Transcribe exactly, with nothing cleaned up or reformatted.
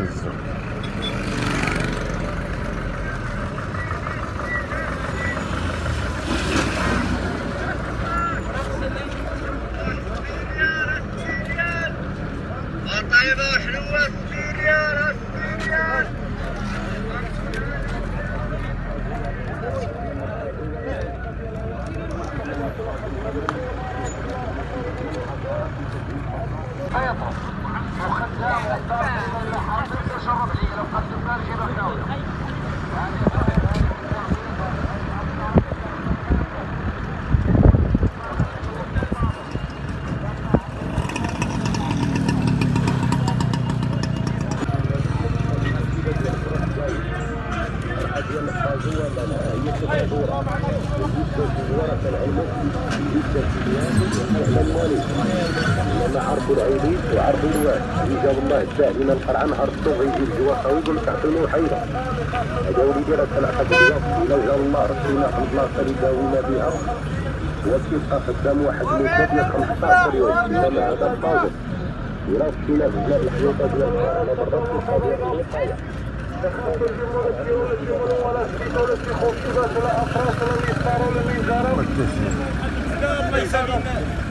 الزو. طيبة وحلوة ستين ريال ستين ريال. بيضة وخدام والدار من الحرب تشرب لي لو قدمنا لك بحناوي. لما عرفوا العيدين وعرفوا الواد جاب الله الساعة من القرعة نهار الصبح يجي الجواقة ويقول لك اعطوني حيرة. هذا وليدي راه ثلاثة اليوم إلا جا الله رسينا في البلاصة اللي داوينا بها وكيبقى خدام واحد مدة ديال خمسطاش يوم إنما هذا الطاجر وراه مشينا بزاف الحيوطة ديال أنا برا في القضية ديال الحياة. تخاطر الجمهور الجمهور الجمهور ولا سكيت ولا سي خوف ولا أفراس ولا ميسار ولا ميزارة. الله يسلمك.